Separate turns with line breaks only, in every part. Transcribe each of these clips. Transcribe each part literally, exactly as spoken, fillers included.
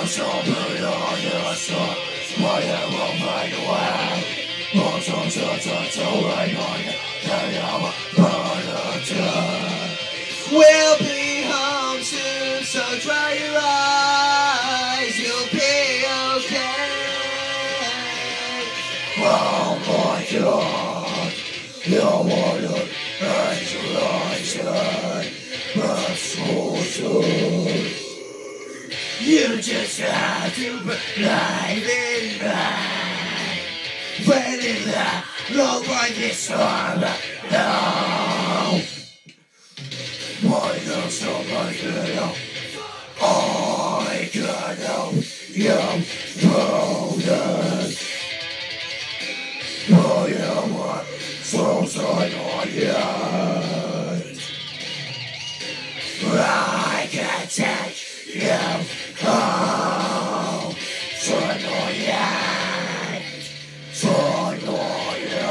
so big on your soul. Why you won't find a way? What's on such a soul right on you? Tell you what to do. We'll be home soon, so dry your eyes. You'll be okay. Oh my God, you're one of isolation, but so soon. You just have to believe in me. When in the love on this one, no. Why does somebody feel I can't help you broken? Oh, you want so sorry on you. I can't take you home. So annoying, so annoying.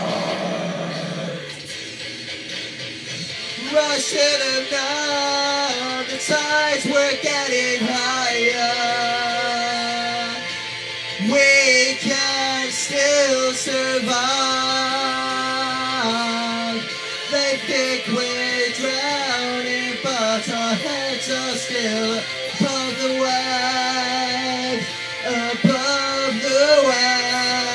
I should have known the tides were getting higher. We can still survive. They think we're drowning, but our heads are still above the waves, above the waves.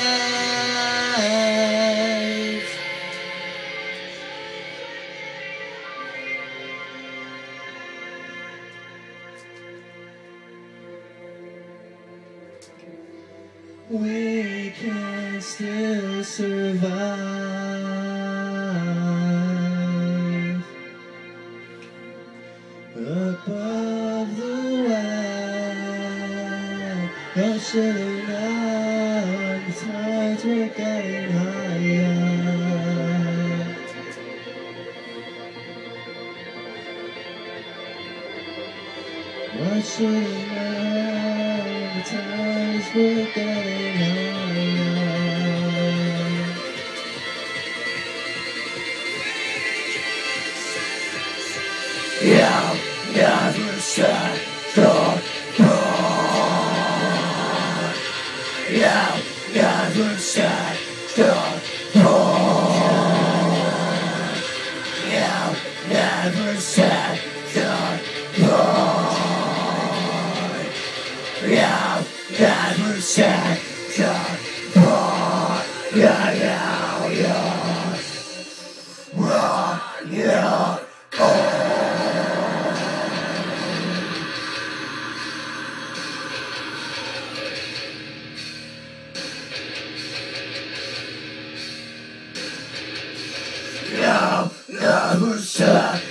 We can still survive above the waves. I should have known the tides were getting higher. I should have known the tides were getting higher. Yeah, never said the part. Yeah, never said the part. Yeah, never said the part. Yeah, never said the part. Yeah, yeah, yeah. Run, yeah, oh. Yeah, never said